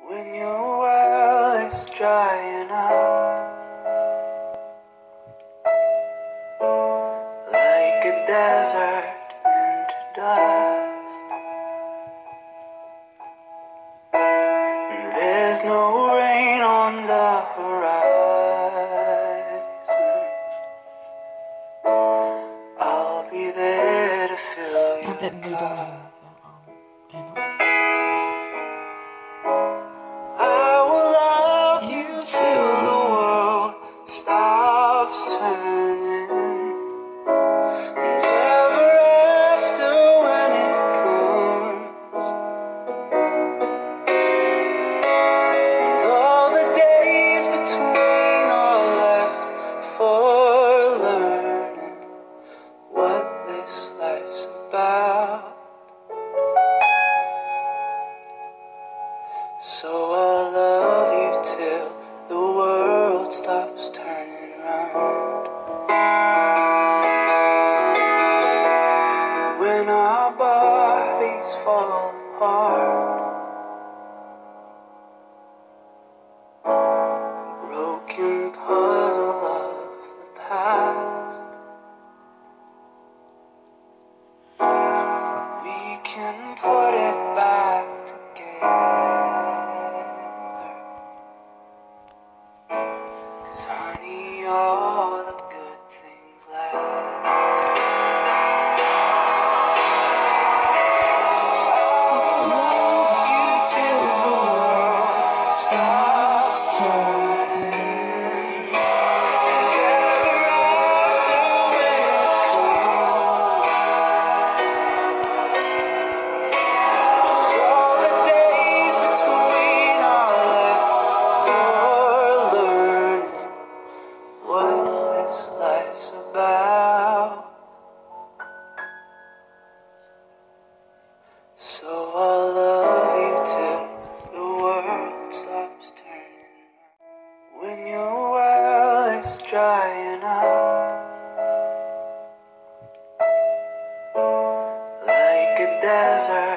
When your well is drying up, like a desert into dust, and there's no rain on the horizon, I'll be there to fill your cup. I will love you till the world stops turning, and ever after when it comes, and all the days between are left for learning what this life's about. So I'll love you till the world stops turning round. When our bodies fall apart, a broken puzzle of the past, we can put it back together. 'Cause honey, all the good things last. I'll love you till the world stops turning, and ever after when it comes, and all the days between are left for learning what this life's about. So I'll love you till the world stops turning. When your well is drying up, like a desert